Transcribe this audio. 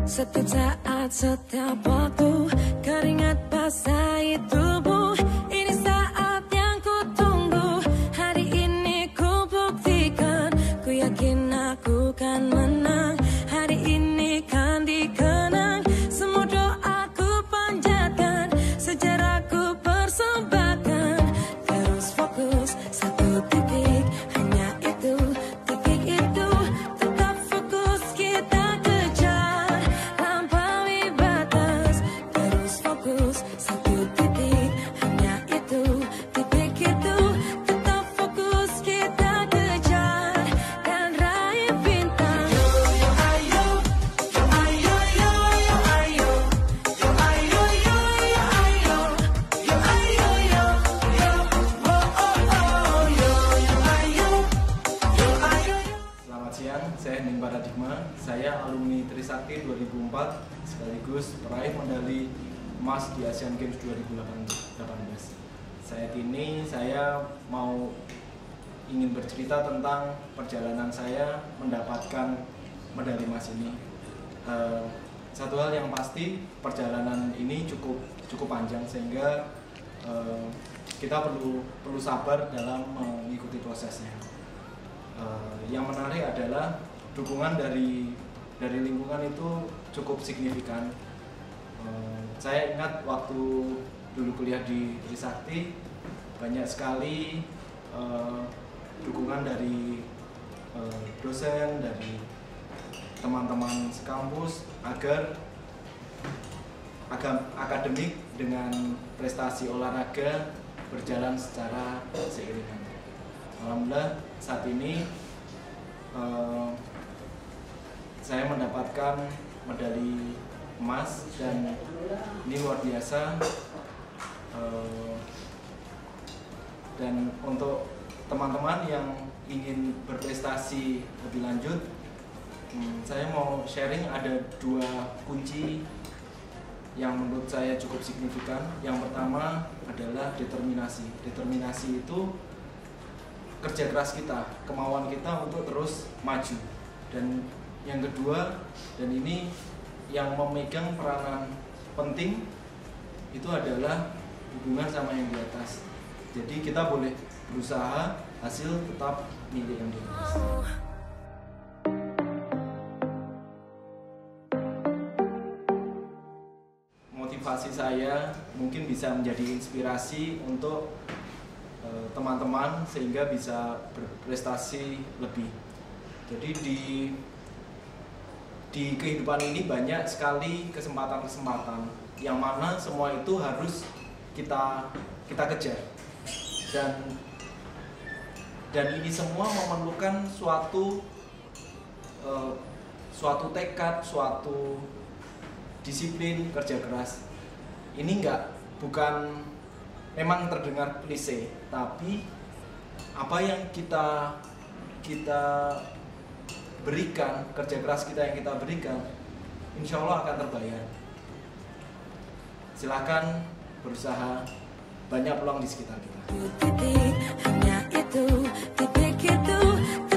Setiap saat, setiap waktu, keringat basahi tubuh. Ini saat yang ku tunggu. Hari ini ku buktikan, ku yakin aku kan menang. Hari ini kan dikenang, semua doaku panjatkan, sejarahku persembahkan. Terus fokus, satu titik, hanya itu, titik itu. Tetap fokus, kita kejar, lampaui batas. Terus fokus, satu titik, hanya itu, titik itu. Tetap fokus, kita kejar, dan raih bintang. Yo yo ayo, yo ayo yo yo ayo, yo ayo yo yo ayo, yo ayo yo yo, oh oh oh, yo yo ayo, yo ayo. Selamat siang, saya Hening Paradigma. Saya alumni Trisakti 2004 sekaligus peraih medali emas di Asian Games 2018. Saat ini saya ingin bercerita tentang perjalanan saya mendapatkan medali emas ini. Satu hal yang pasti, perjalanan ini cukup panjang sehingga kita perlu sabar dalam mengikuti prosesnya. Yang menarik adalah dukungan dari lingkungan itu cukup signifikan. Saya ingat waktu dulu kuliah di Trisakti, banyak sekali dukungan dari dosen, dari teman-teman sekampus agar akademik dengan prestasi olahraga berjalan secara seiringan. Alhamdulillah saat ini saya mendapatkan medali emas dan ini luar biasa. Dan untuk teman-teman yang ingin berprestasi lebih lanjut, saya mau sharing ada 2 kunci yang menurut saya cukup signifikan. Yang pertama adalah determinasi. Determinasi itu kerja keras kita, kemauan kita untuk terus maju. Dan yang kedua, dan ini yang memegang peranan penting, itu adalah hubungan sama yang di atas. Jadi kita boleh berusaha, hasil tetap milik yang di atas. Motivasi saya mungkin bisa menjadi inspirasi untuk teman-teman sehingga bisa berprestasi lebih. Jadi di kehidupan ini banyak sekali kesempatan-kesempatan yang mana semua itu harus kita kejar. Dan ini semua memerlukan suatu tekad, suatu disiplin, kerja keras. Ini bukan memang terdengar klise, tapi apa yang kita berikan, kerja keras kita yang kita berikan, insya Allah akan terbayar. Silakan berusaha, banyak peluang di sekitar kita. Titik, hanya itu, titik itu.